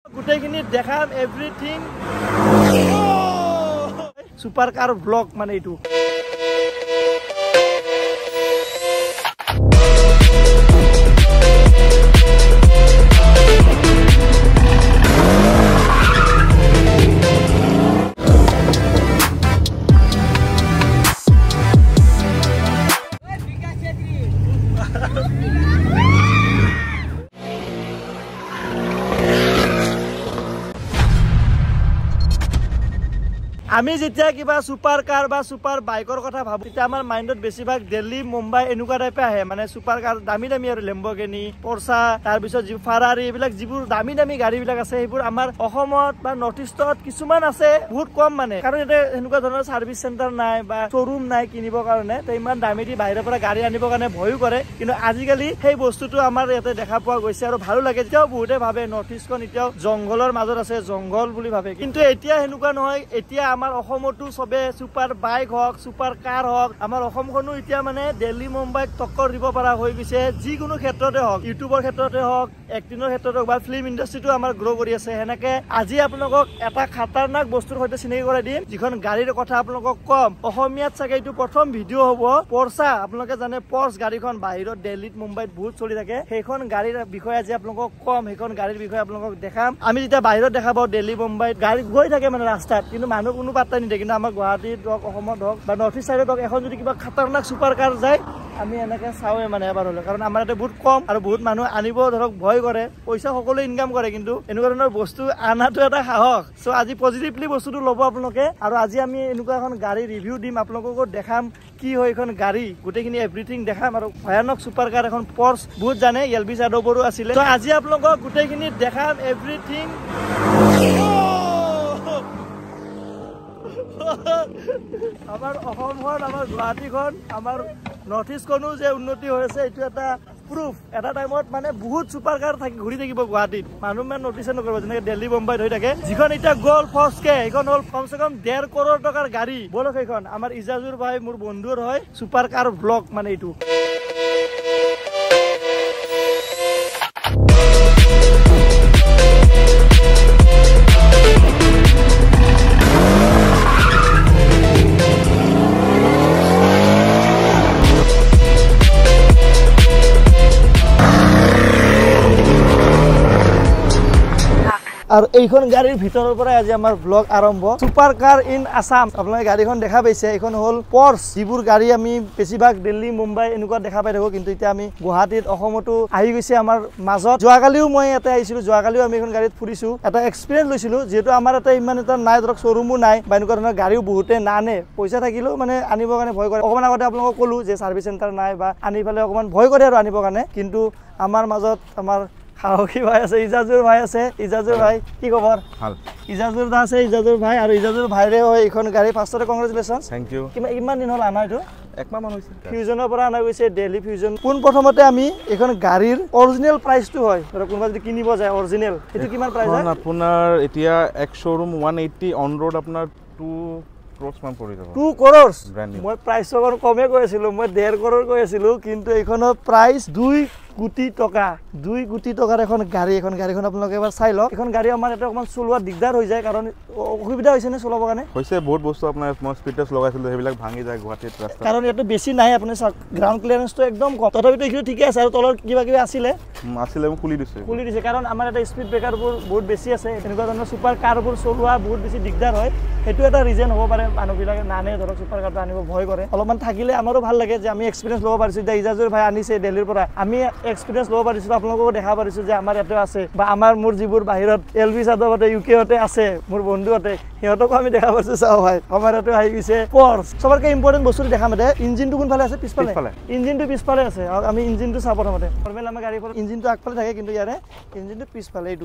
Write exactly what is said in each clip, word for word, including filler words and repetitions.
গোটেইখিনি দেখাম everything super কাৰ blog মানে এইটো আমি যেতিয়া কিবা সুপাৰ কাৰ বা সুপাৰ বাইকৰ কথা ভাবো তেতিয়া আমাৰ মাইণ্ডত বেছিভাগ দিল্লী মুম্বাই এনেকুৱা টাইপে আহে মানে সুপাৰ কাৰ দামী দামী আৰু লেম্বৰগিনি পৰ্চা তাৰপিছত যি ফাৰাৰী এইবিলাক যিবোৰ দামী দামী গাড়ীবিলাক আছে সেইবোৰ আমাৰ অসমত বা নৰ্থ ইষ্টত কিছুমান আছে বহুত কম মানে কাৰণ ইয়াতে এনেকুৱা ধৰণৰ ছাৰ্ভিচ চেণ্টাৰ নাই বা শ্বৰুম নাই কিনিবৰ কাৰণে তো ইমান দামী দি বাহিৰৰ পৰা গাড়ী আনিবৰ কাৰণে ভয়ো কৰে কিন্তু আজিকালি সেই বস্তুটো আমাৰ ইয়াতে দেখা পোৱা গৈছে আৰু ভালো লাগে এতিয়াও বহুতে ভাবে নৰ্থ ইষ্টখন এতিয়াও জংঘলৰ মাজত আছে জংঘল বুলি ভাবে কিন্তু এতিয়া সেনেকুৱা নহয় এতিয়া আমাৰ অসমতো সবে সুপাৰ বাইক হওক সুপাৰ কাৰ হওক আমাৰ অসমখনো এতিয়া মানে দিল্লী মুম্বাইক টক্কৰ দিব পৰা হৈ গৈছে যিকোনো ক্ষেত্ৰতে হওক ইউটিউবৰ ক্ষেত্ৰতে হওক এক্টিঙৰ ক্ষেত্ৰতে হওক বা ফিল্ম ইণ্ডাষ্ট্ৰিটো আমাৰ গ্ৰ' কৰি আছে সেনেকে আজি আপোনালোকক এটা খাতাৰনাক বস্তুৰ সৈতে চিনাকি কৰাই দিম যিখন গাড়ীৰ কথা আপোনালোকক কম অসমীয়াত চাগে এইটো প্ৰথম ভিডিঅ' হ'ব পৰ্চা আপোনালোকে জানে পৰ্চ গাড়ীখন বাহিৰত দিল্লীত মুম্বাইত বহুত চলি থাকে সেইখন গাড়ীৰ বিষয়ে আজি আপোনালোকক কম সেইখন গাড়ীৰ বিষয়ে আপোনালোকক দেখাম আমি যেতিয়া বাহিৰত দেখা পাওঁ দিল্লী মুম্বাইত গাড়ী গৈ থাকে মানে ৰাস্তাত কিন্তু মানুহ কোনো পাত্তা নিদিয়ে কিন্তু আমাৰ গুৱাহাটীত হওক অসমত হওক বা নৰ্থ ইষ্ট চাইডত হওক এখন যদি কিবা খাতাৰনাক চুপাৰ কাৰ যায় আমি এনেকে চাওঁৱে মানে এবাৰ হ'লে কাৰণ আমাৰ ইয়াতে বহুত কম আৰু বহুত মানুহ আনিব ধৰক ভয় কৰে পইচা সকলোৱে ইনকাম কৰে কিন্তু এনেকুৱা ধৰণৰ বস্তু আনাটো এটা সাহস চ' আজি পজিটিভলি বস্তুটো ল'ব আপোনালোকে আৰু আজি আমি এনেকুৱা এখন গাড়ী ৰিভিউ দিম আপোনালোককো দেখাম কি হয় এখন গাড়ী গোটেইখিনি এভৰিথিং দেখাম আৰু ভয়ানক চুপাৰ কাৰ এখন পৰ্চ বহুত জানে এল বি যাদৱৰো আছিলে ত' আজি আপোনালোকক গোটেইখিনি দেখাম এভৰিথিং আমাৰ অসমখন আমাৰ গুৱাহাটীখন আমাৰ নৰ্থ ইষ্টখনো যে উন্নতি হৈ আছে এইটো এটা প্ৰুফ এটা টাইমত মানে বহুত চুপাৰ কাৰ থাকি ঘূৰি থাকিব গুৱাহাটীত মানুহ মানে নটিচে নকৰিব যেনেকে দিল্লী মুম্বাইত হৈ থাকে যিখন এতিয়া গ'ল ফৰ্চকে সেইখন হ'ল কমচে কম ডেৰ কৰোৰ টকাৰ গাড়ী বলক সেইখন আমাৰ ইজাজুৰ ভাই মোৰ বন্ধুৰ হয় চুপাৰ কাৰ ব্লগ মানে এইটো আৰু এইখন গাড়ীৰ ভিতৰৰ পৰা আজি আমাৰ ব্লগ আৰম্ভ সুপাৰ কাৰ ইন আসাম আপোনালোকে গাড়ীখন দেখা পাইছে এইখন হ'ল পৰ্চ যিবোৰ গাড়ী আমি বেছিভাগ দিল্লী মুম্বাই এনেকুৱা দেখা পাই থাকো কিন্তু এতিয়া আমি গুৱাহাটীত অসমতো আহি গৈছে আমাৰ মাজত যোৱাকালিও মই ইয়াতে আহিছিলো যোৱাকালিও আমি এখন গাড়ীত ফুৰিছো এটা এক্সপিৰিয়েঞ্চ লৈছিলো যিহেতু আমাৰ এটা ইমান এটা নাই ধৰক শ্বৰুমো নাই বা এনেকুৱা ধৰণৰ গাড়ীও বহুতে নানে পইচা থাকিলেও মানে আনিবৰ কাৰণে ভয় কৰে অকণমান আগতে আপোনালোকক ক'লো যে ছাৰ্ভিচ চেণ্টাৰ নাই বা আনি পেলাই অকণমান ভয় কৰে আৰু আনিবৰ কাৰণে কিন্তু আমাৰ মাজত আমাৰ সাহসী ভাই আছে ইজাজুৰ ভাই আছে ইজাজুৰ ভাই কি খবৰ ভাল ইজাজুৰ দা আছে ইজাজুৰ ভাই আৰু ইজাজুৰ ভাইৰে হয় এইখন গাড়ী ফাৰ্ষ্টতে কংগ্ৰেচুলেশ্যন থেংক ইউ কিমান ইমান দিন হ'ল আনা এইটো একমাহ মান হৈছে ফিউজনৰ পৰা আনা গৈছে দিল্লী ফিউজন পোন প্ৰথমতে আমি এইখন গাড়ীৰ অৰিজিনেল প্ৰাইচটো হয় ধৰক কোনোবা যদি কিনিব যায় অৰিজিনেল এইটো কিমান প্ৰাইচ হয় আপোনাৰ এতিয়া এক showroom one eighty on road আপোনাৰ টু ক্ৰ'ৰ্ছ মান পৰি যাব টু ক্ৰ'ৰ্ছ মই প্ৰাইচৰ কমে কৈ আছিলোঁ মই ডেৰ ক্ৰ'ৰ কৈ আছিলোঁ কিন্তু এইখনৰ প্ৰাইচ দুই কোটি টকা দুই কোটি টকাৰ এখন গাড়ী এখন গাড়ীখন আপোনালোকে এবাৰ চাই লওক এখন গাড়ী আমাৰ এটা অকণমান চলোৱা দিগদাৰ হৈ যায় কাৰণ অসুবিধা হৈছে নে চলাবৰ কাৰণে হৈছে বহুত বস্তু আপোনাৰ মই স্পীড টেষ্ট লগাইছিলোঁ সেইবিলাক ভাঙি যায় গুৱাহাটীত ৰাস্তা কাৰণ ইয়াতে বেছি নাই আপুনি চাওক গ্ৰাউণ্ড ক্লিয়াৰেঞ্চটো একদম কম তথাপিতো এইখিনি ঠিকে আছে আৰু তলৰ কিবা কিবি আছিলে আছিলে মই খুলি দিছোঁ খুলি দিছে কাৰণ আমাৰ এটা স্পীড ব্ৰেকাৰবোৰ বহুত বেছি আছে এনেকুৱা ধৰণৰ চুপাৰ কাৰবোৰ চলোৱা বহুত বেছি দিগদাৰ হয় সেইটো এটা ৰিজন হ'ব পাৰে মানুহবিলাকে নানে ধৰক চুপাৰ কাৰটো আনিব ভয় কৰে অলপমান থাকিলে আমাৰো ভাল লাগে যে আমি এক্সপিৰিয়েঞ্চ ল'ব পাৰিছোঁ এতিয়া ইজাজুৰ ভাই আনিছে দিল্লীৰ পৰা আমি এক্সপিৰিয়েঞ্চ ল'ব পাৰিছোঁ আপোনালোককো দেখা পাৰিছোঁ যে আমাৰ ইয়াতে আছে বা আমাৰ মোৰ যিবোৰ বাহিৰত এল বি যাদৱতে ইউ কেহঁতে আছে মোৰ বন্ধুহঁতে সিহঁতকো আমি দেখা পাইছোঁ চাওঁ ভাই আমাৰ ইয়াতে আহি গৈছে পৰ্চ চবতকৈ ইম্পৰ্টেণ্ট বস্তুটো দেখা মাতে ইঞ্জিনটো কোনফালে আছে পিছফালে ইঞ্জিনটো পিছফালে আছে আৰু আমি ইঞ্জিনটো চাওঁ প্ৰথমতে নৰ্মেল আমাৰ গাড়ীখন ইঞ্জিনটো আগফালে থাকে কিন্তু ইয়াৰে ইঞ্জিনটো পিছফালে এইটো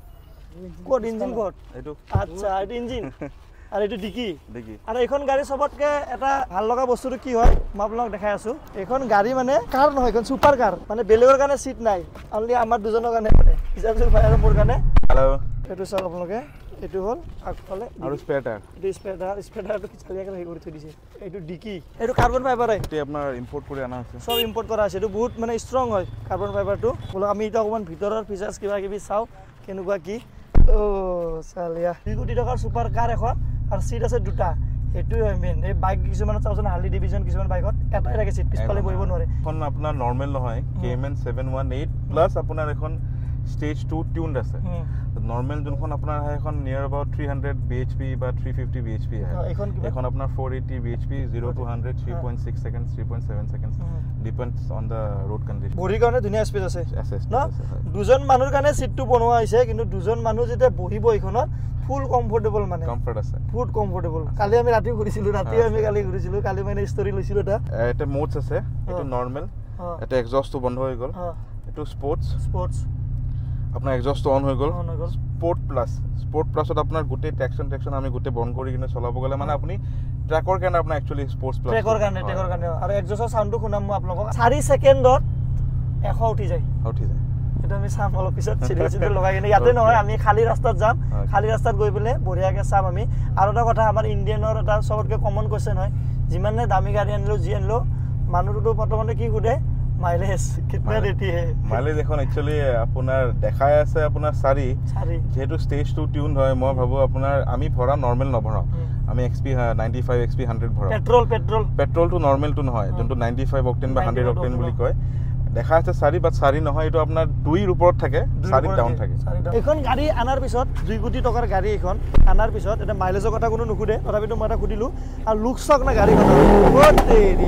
ক'ত ইঞ্জিন ক'ত এইটো আচ্ছা এইটো ইঞ্জিন আৰু এইটো ডিকি ডিকি আৰু এইখন গাড়ী চবতকৈ এটা ভাল লগা বস্তুটো কি হয় মই আপোনালোকক দেখাই আছোঁ এইখন গাড়ী মানে কাৰ নহয় এইখন চুপাৰ কাৰ মানে বেলেগৰ কাৰণে চিট নাই অনলি আমাৰ দুজনৰ কাৰণে মানে ইজাজুৰ ভাই আৰু মোৰ কাৰণে হেল্ল' এইটো চাওক আপোনালোকে এইটো হ'ল আগফালে আৰু স্পেয়াৰ টায়াৰ এইটো স্পেয়াৰ টায়াৰ স্পেয়াৰ টায়াৰটো পিছফালে হেৰি কৰি থৈ দিছে এইটো ডিকি এইটো কাৰ্বন ফাইবাৰ হয় এইটো আপোনাৰ ইম্পৰ্ট কৰি অনা হৈছে চব ইম্পৰ্ট কৰা হৈছে এইটো বহুত মানে ষ্ট্ৰং হয় কাৰ্বন ফাইবাৰটো বোলো আমি এতিয়া অকণমান ভিতৰৰ ফিচাৰ্ছ কিবা কিবি চাওঁ কেনেকুৱা কি ও চালিয়া দুই কোটি টকাৰ সুপাৰ কাৰ এখন আৰু সিট আছে দুটা এটুই হয় মেন এই বাইক কিছুমান চাওচোন হাৰ্লি ডিভিজন কিছুমান বাইকত এটাই থাকে সিট পিছফালে বহিব নোৱাৰে এখন আপোনাৰ নৰ্মেল নহয় কেএমএন seven eighteen প্লাস আপোনাৰ এখন স্টেজ two tuned আছে নৰ্মেল যোনখন আপোনাৰ হয় এখন নিয়াৰ अबाउট three hundred bhp বা three fifty bhp হয় এখন এখন আপোনাৰ four eighty bhp zero to one hundred three point six seconds three point seven seconds depends on the road condition body কাৰণে ধুনীয়া স্পেচ আছে ন দুজন মানুহৰ কাৰণে সিটটো বনোৱা হৈছে কিন্তু দুজন মানুহ যেতিয়া বহিব এইখনত ফুল কমফৰ্টেবল মানে কমফৰ্ট আছে ফুল কমফৰ্টেবল কালি আমি ৰাতি ঘুৰিছিলো ৰাতি আমি কালি ঘুৰিছিলো কালি মানে ষ্টৰী লৈছিলো এটা এটা মোডস আছে এটো নৰ্মেল এটা এক্সজস্টটো বন্ধ হৈ গল এটো স্পোৰ্টস স্পোৰ্টস আপোনাৰ এক্সজস্ট অন হৈ গল স্পোৰ্ট প্লাস স্পোৰ্ট প্লাসত আপোনাৰ গুটে ট্ৰেকশন ট্ৰেকশন আমি গুটে বন্ধ কৰি কিনে চলাব গলে মানে আপুনি ট্ৰেকৰ কাৰণে আপোনাৰ একচুয়ালি স্পোৰ্টস প্লাস ট্ৰেকৰ কাৰণে ট্ৰেকৰ কাৰণে আৰু এক্সজস্টৰ সাউন্ডটো শুনাম মই আপোনালোকক four সেকেন্ডত one hundred উঠি যায় উঠি যায় এটা আমি সাম অলপ পিছত চিৰিয়াছলি লগাই কিনে ইয়াতে নহয় আমি খালি ৰাস্তাত যাম খালি ৰাস্তাত গৈ পেলে বঢ়িয়াকে চাম আমি আৰু এটা কথা আমাৰ ইণ্ডিয়ানৰ এটা সবতকে কমন কোৱেশ্চন হয় যিমানে দামী গাড়ী আনিলো জি আনিলো মানুহটো প্ৰথমতে কি সুধে মাইলেজ কিतना देती है মাইলেজ এখন একচুয়ালি আপোনাৰ দেখাই আছে আপোনাৰ চাৰি যেহেতু স্টেজ two টিউন হয় মই ভাবো আপোনাৰ আমি ভৰা নরমাল নভৰাও আমি XP ninety-five XP one hundred ভৰাও পেট্ৰল পেট্ৰল পেট্ৰল টু নরমাল টু নহয় যোনটো ninety-five অক্টেন বা one hundred অক্টেন বুলি কয় দেখা আছে চাৰি বাট চাৰি নহয় এটো আপোনাৰ দুইৰ ওপৰত থাকে চাৰি ডাউন থাকে এখন গাড়ী আনাৰ পিছত দুই কোটি টকাৰ গাড়ী এখন আনাৰ পিছত এটা মাইলেজৰ কথা কোনো নুখুদে তথাপিতো মই এটা খুদিলো আৰু লুকছক না গাড়ী কথা বহুত দেৰি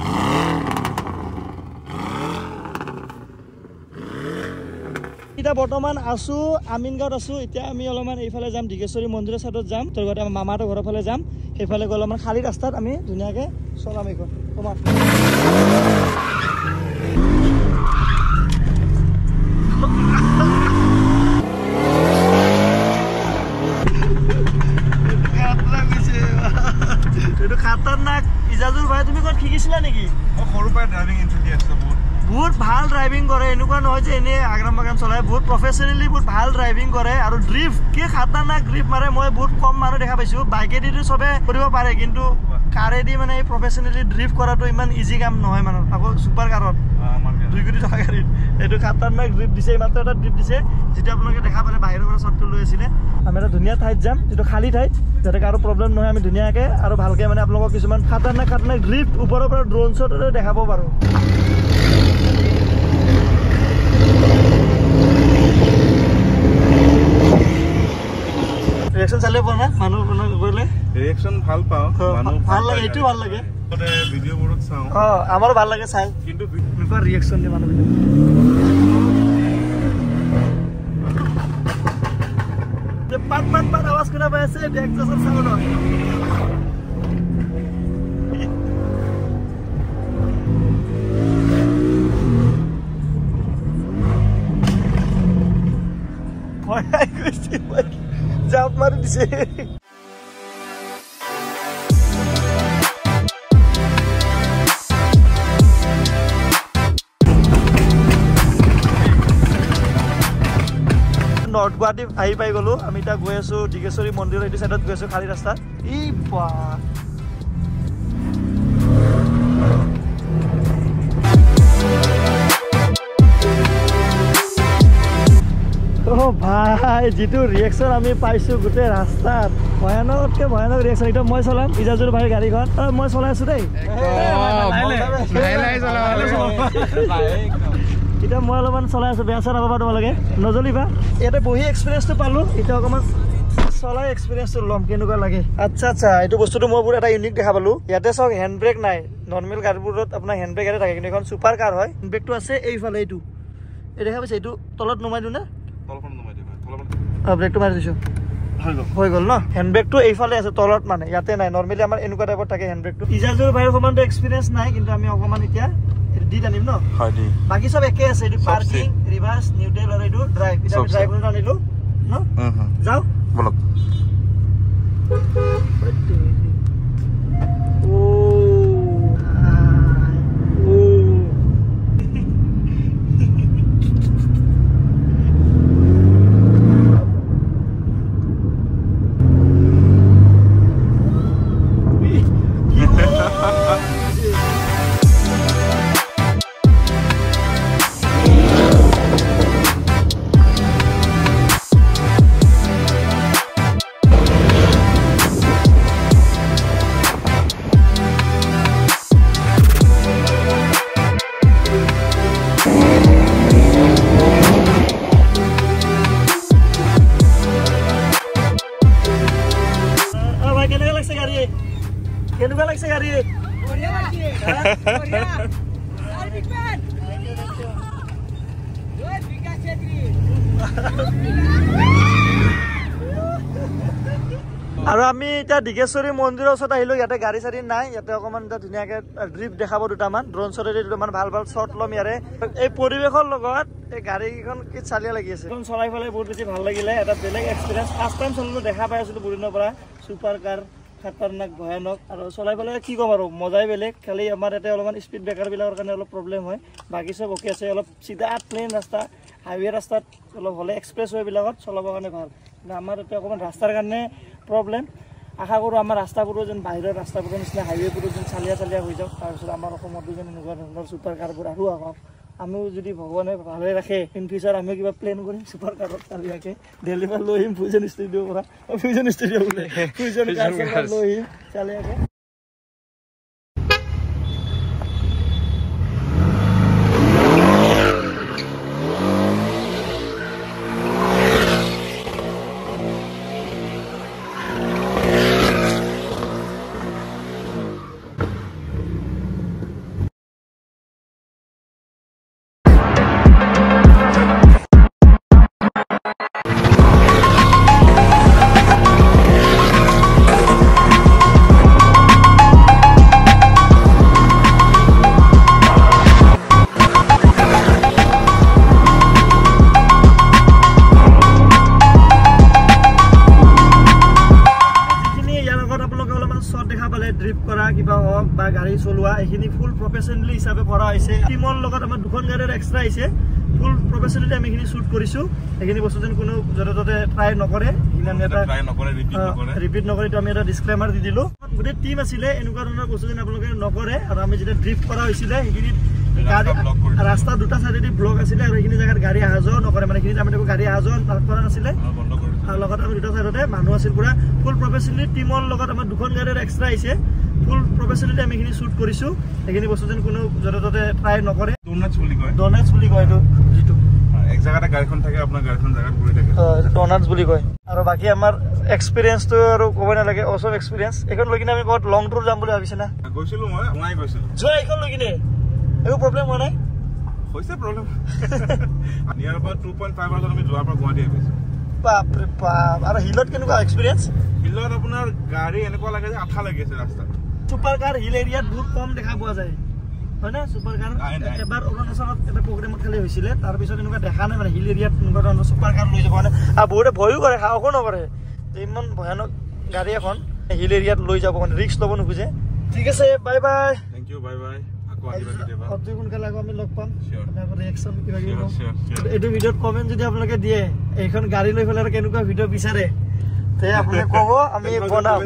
এটা বৰ্তমান আছো আমিনগাঁৱত আছো এতিয়া আমি অলপমান এইফালে যাম ডিগেশ্বৰী মন্দিৰৰ সাইডত যাম তোৰ গতে আমাৰ মামাৰ ঘৰৰ ফালে যাম সেইফালে গ'লে অলপমান খালী ৰাস্তাত আমি ধুনীয়াকে চলাম এইখন তোমাক এইটো খাতাৰনাক ইজাজুল ভাই তুমি ক'ত শিকিছিলা নেকি মই সৰু পাই ড্ৰাইভিং ইনষ্ট্ৰাক্টৰ আছো বহুত ভাল ড্ৰাইভিং কৰে এনেকুৱা নহয় যে এনে আগ্ৰাম বাগান চলাই বহুত প্ৰফেশনেলি বহুত ভাল ড্ৰাইভিং কৰে আৰু ড্ৰিফট কি খাতাৰনাক ড্ৰিফট মাৰে মই বহুত কম মানুহ দেখা পাইছো বাইকেদি সবে কৰিব পাৰে কিন্তু কাৰেদি মানে প্ৰফেশনেলি ড্ৰিফট কৰাটো ইমান ইজি কাম নহয় মানে আকৌ সুপাৰ কাৰত দুই কোটি টকা গাড়ী এইটো খাতাৰনাক ড্ৰিফট দিছে মাত্ৰ এটা ড্ৰিফট দিছে যেটা আপোনালোকে দেখা পালে বাহিৰৰ পৰা শ্বটটো লৈ আছিলে আমি এটা ধুনীয়া ঠাইত যাম যেটো খালী ঠাইত যাতে কাৰো প্ৰব্লেম নহয় আমি ধুনীয়াকে আৰু ভালকে মানে আপোনালোকক কিছুমান খাতাৰনাক খাতাৰনাক ড্ৰিফট ওপৰৰ পৰা ড্ৰোন শ্বটৰে দেখাব পাৰো ৰিয়েকচন চালে পোৱা না মানুহ মানুহ কৰিলে ৰিয়েকচন ভাল পাও মানুহ ভাল লাগে এইটো ভাল লাগে মানে ভিডিও বোৰত চাও অ আমাৰো ভাল লাগে চাই কিন্তু বিফৰ ৰিয়েকচন দি মানুহ যে পাট পাট পাট আৱাজ কৰা পাইছে এক্সজস্টৰ সাউন্ড ভয় গৈছে জাপ মাৰি দিছে নৰ্থ গুৱাহাটী আহি পাই গলো আমি এতিয়া গৈ আছো ডিগেশ্বৰী মন্দিৰৰ এইটো সাইডত গৈ আছো খালী ৰাস্তাত ই বা ও ভাই যেটো ৰিয়েকচন আমি পাইছো গোটে ৰাস্তাত ভয়ানককে ভয়ানক ৰিয়েকচন এটা মই চলাম ইজাজুৰ ভাই গাড়ীখন মই চলাই আছো দেই এটা মই অলপমান চলাই আছো বেয়া চলাবা তোমালোকে নজলিবা ইয়াতে বহি এক্সপিৰিয়েন্সটো পালো এটা অকমান চলাই এক্সপিৰিয়েন্সটো লম কেনেকুৱা লাগে আচ্ছা আচ্ছা এইটো বস্তুটো মই বহুত এটা ইউনিক দেখা পালো ইয়াতে চক হেণ্ড ব্ৰেক নাই নৰ্মেল গাড়ীবোৰত আপোনাৰ হেণ্ড ব্ৰেক এটা থাকে কিন্তু এখন সুপাৰ কাৰ হয় হেণ্ড ব্ৰেকটো আছে এইফালে এইটো এই দেখা পাইছে এইটো তলত নমাই দিওঁ না তলখন নমাই দিওঁ তলখন অ ব্ৰেকটো মাৰি দিছো হৈ গল ন হেণ্ড ব্ৰেকটো এইফালে আছে তলত মানে ইয়াতে নাই নৰ্মেলি আমাৰ এনেকুৱা টাইপৰ থাকে হেণ্ড ব্ৰেকটো ইজাজুৰ ভাইৰ সমানটো এক্সপিৰিয়েন্স নাই কিন্তু আমি অকমান এতিয়া দি জানিম ন হয় দি বাকি সব একে আছে এইটো পাৰ্কিং ৰিভাৰ্স নিউট্ৰেল আৰু এইটো ড্ৰাইভ এটা আমি ড্ৰাইভৰ আনিলো ন হুম যাও বলক ও ও কেনেকুৱা লাগিছে গাড়ী বঢ়িয়া লাগিছে বঢ়িয়া আৰু বিগ ম্যান ওই বিকাশ চেত্ৰী আৰু আমি এতিয়া ডিগেশ্বৰী মন্দিৰৰ ওচৰত আহিলো ইয়াতে গাড়ী চাড়ী নাই ইয়াতে অকমান এটা ধুনীয়াকে ড্ৰিপ দেখাব দুটামান ড্ৰোন শ্বটেৰে দুটামান ভাল ভাল শ্বট ল'ম ইয়াৰে এই পৰিৱেশৰ লগত এই গাড়ীকেইখন কি চালিয়া লাগি আছে এখন চলাই পেলাই বহুত বেছি ভাল লাগিলে এটা বেলেগ এক্সপিৰিয়েঞ্চ ফাৰ্ষ্ট টাইম চলালো দেখা পাই আছিলো বহুদিনৰ পৰা ছুপাৰ কাৰ খাতাৰনাক ভয়ানক আৰু চলাই পেলাই কি ক'ম আৰু মজাই বেলেগ খালি আমাৰ ইয়াতে অলপমান স্পীড ব্ৰেকাৰবিলাকৰ কাৰণে অলপ প্ৰব্লেম হয় বাকী চব অ'কে আছে অলপ চিধা প্লেইন ৰাস্তা হাইৱে ৰাস্তাত অলপ হ'লে এক্সপ্ৰেছ ৱেবিলাকত চলাবৰ কাৰণে ভাল কিন্তু আমাৰ ইয়াতে অকণমান ৰাস্তাৰ কাৰণে প্ৰব্লেম আশা কৰোঁ আমাৰ ৰাস্তাবোৰো যেন বাহিৰৰ ৰাস্তাবোৰৰ নিচিনা হাইৱেবোৰো যেন চালিয়া চালিয়া হৈ যাওক তাৰপিছত আমাৰ অসমতো যেন এনেকুৱা ধৰণৰ ছুপাৰ কাৰবোৰ আৰু আহক আমিও যদি ভগৱানে ভালে ৰাখে ইন ফিউচাৰ আমিও কিবা প্লেন কৰিম ছুপাৰ কাৰত চালিয়াকৈ দিল্লীৰ পৰা লৈ আহিম ফিউজন ষ্টুডিঅ'ৰ পৰা ফিউজন ষ্টুডিঅ' বোলে ফিউজন কাৰ লৈ আহিম চালিয়াকৈ গাড়ী চলোৱা এইখিনি ফুল প্ৰফেচনেলি হিচাপে কৰা হৈছে টিমৰ লগত আমাৰ দুখন গাড়ীৰ এক্সট্ৰা আহিছে ফুল প্ৰফেচনেলি আমি এইখিনি শ্বুট কৰিছোঁ এইখিনি বস্তু যেন কোনো য'তে ত'তে ট্ৰাই নকৰে ৰিপিট নকৰে আমি এটা ডিছক্লেমাৰ দি দিলোঁ গোটেই টিম আছিলে এনেকুৱা ধৰণৰ বস্তু যেন আপোনালোকে নকৰে আৰু আমি যেতিয়া ড্ৰিফ্ট কৰা হৈছিলে সেইখিনিত গাড়ী ৰাস্তা দুটা চাইডেদি ব্লক আছিলে আৰু সেইখিনি জেগাত গাড়ী অহা যোৱা নকৰে মানে সেইখিনিত আমি গাড়ী অহা যোৱা কৰা নাছিলে আৰু লগত আমি দুটা চাইডতে মানুহ আছিল পুৰা ফুল প্ৰফেচনেলি টিমৰ লগত আমাৰ দুখন গাড়ীৰ এক্সট্ৰা আহিছে ফুল প্ৰফেচনেলি আমি এইখিনি শ্বুট কৰিছোঁ এইখিনি বস্তু যেন কোনো য'তে ত'তে ট্ৰাই নকৰে ডোনাটছ বুলি কয় ডোনাটছ বুলি কয় এইটো যিটো এক জেগাতে গাড়ীখন থাকে আপোনাৰ গাড়ীখন জেগাত ঘূৰি থাকে এইটো ডোনাটছ বুলি কয় আৰু বাকী আমাৰ এক্সপিৰিয়েঞ্চটো আৰু ক'বই নালাগে অচম এক্সপিৰিয়েঞ্চ এইখন লৈ কিনে আমি ক'ত লং টুৰ যাম বুলি ভাবিছে না গৈছিলোঁ মই মই গৈছিলোঁ যোৱা এইখন লৈ কিনে একো প্ৰব্লেম হোৱা নাই হৈছে প্ৰব্লেম ইয়াৰ পৰা টু পইণ্ট ফাইভ আৱাৰ্ছত আমি যোৱাৰ পৰা গুৱাহাটী আহিছোঁ বাপৰে বাপ আৰু হিলত কেনেকুৱা এক্সপিৰিয়েঞ্চ হিলত আপোনাৰ গাড়ী এনেকুৱা লাগে যে আঠা লাগি আছে ৰাস্তাত ছুপাৰ কাৰ হিল এৰিয়াত বহুত কম দেখা পোৱা যায় হয় না ছুপাৰ কাৰ এবাৰ অৰুণাচলত এটা প্ৰগ্ৰেমত খালি হৈছিলে তাৰপিছত এনেকুৱা দেখা নাই মানে হিল এৰিয়াত এনেকুৱা ধৰণৰ ছুপাৰ কাৰ লৈ যাব মানে আৰু বহুতে ভয়ো কৰে সাহসো নকৰে যে ইমান ভয়ানক গাড়ী এখন হিল এৰিয়াত লৈ যাব মানে ৰিস্ক ল'ব নোখোজে ঠিক আছে bye bye thank U bye bye অতি সোনকালে আকৌ আমি লগ পাম ৰিয়েকশ্যন কিবা কিবি এইটো ভিডিঅ'ত কমেণ্ট যদি আপোনালোকে দিয়ে এইখন গাড়ী লৈ পেলাই আৰু কেনেকুৱা ভিডিঅ' বিচাৰে তে আপুনি ক'ব আমি বনাম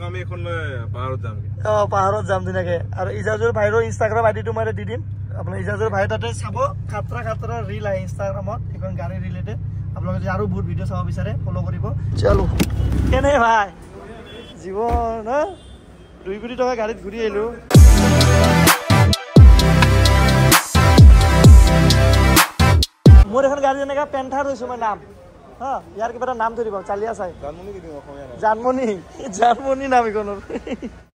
অ পাহাৰত যাম ধুনীয়াকে আৰু ইজাজুৰ ভাইৰো ইনষ্টাগ্ৰাম আইডিটো মই দি দিম আপোনাৰ ইজাজুৰ ভাই তাতে চাব খাতৰা খাতৰা ৰিল আহে ইনষ্টাগ্ৰামত এইখন গাড়ী ৰিলেটেড আপোনালোকে যদি আৰু বহুত ভিডিঅ' চাব বিচাৰে ফ'ল' কৰিব চলো কেনে ভাই জীৱন হা দুই কোটি টকা গাড়ীত ঘূৰি আহিলো মোৰ এখন গাড়ী এনেকা পেণ্টাৰ হৈছো মই নাম হা ইয়াৰ কিবা এটা নাম ধৰিব চালিয়া চাই জানমণি জানমণি জানমণি নাম এইখনৰ